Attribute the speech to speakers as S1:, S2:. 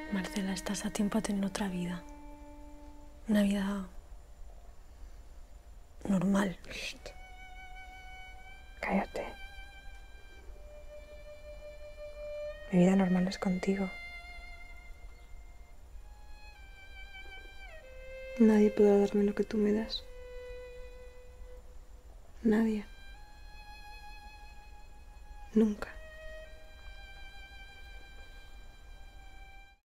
S1: Marcela, estás a tiempo de tener otra vida. Una vida normal.
S2: Shht. Cállate. Mi vida normal es contigo. Nadie podrá darme lo que tú me das. Nadie. Nunca.